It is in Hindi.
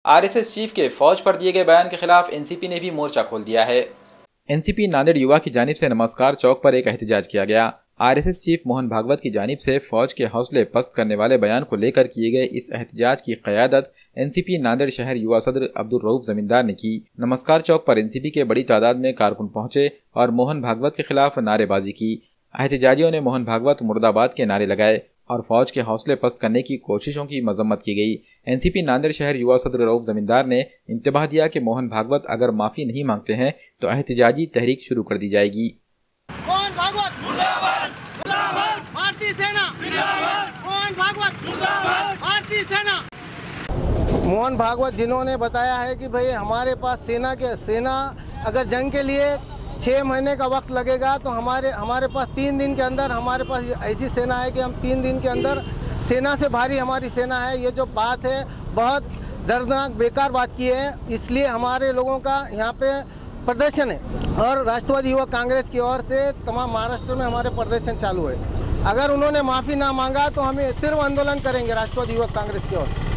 आरएसएस चीफ के फौज पर दिए गए बयान के खिलाफ एनसीपी ने भी मोर्चा खोल दिया है। एनसीपी नांदेड़ युवा की जानिब से नमस्कार चौक पर एक एहतजाज किया गया। आरएसएस चीफ मोहन भागवत की जानिब से फौज के हौसले पस्त करने वाले बयान को लेकर किए गए इस एहतजाज की क़यादत एनसीपी नांदेड़ शहर युवा सदर अब्दुल रऊफ जमींदार ने की। नमस्कार चौक पर एनसीपी के बड़ी तादाद में कारकुन पहुंचे और मोहन भागवत के खिलाफ नारेबाजी की। एहतजाजियों ने मोहन भागवत मुर्दाबाद के नारे लगाए और फौज के हौसले पस्त करने की कोशिशों की मजम्मत की गई। एनसीपी नांदेड़ शहर युवा सदर रऊफ जमींदार ने इंतबाह दिया कि मोहन भागवत अगर माफी नहीं मांगते हैं तो एहतजाजी तहरीक शुरू कर दी जाएगी। मोहन भागवत मुर्दाबाद, मुर्दाबाद, भारतीय सेना जिंदाबाद, मोहन भागवत मुर्दाबाद, भारतीय सेना। मोहन भागवत जिन्होंने बताया है कि भाई हमारे पास सेना अगर जंग के लिए 6 महीने का वक्त लगेगा तो हमारे पास 3 दिन के अंदर हमारे पास ऐसी सेना है कि हम 3 दिन के अंदर सेना से भारी हमारी सेना है। ये जो बात है बहुत दर्दनाक बेकार बात की है, इसलिए हमारे लोगों का यहाँ पे प्रदर्शन है और राष्ट्रवादी युवक कांग्रेस की ओर से तमाम महाराष्ट्र में हमारे प्रदर्शन चालू है। अगर उन्होंने माफ़ी ना मांगा तो हमें तीव्र आंदोलन करेंगे राष्ट्रवादी युवक कांग्रेस की ओर से।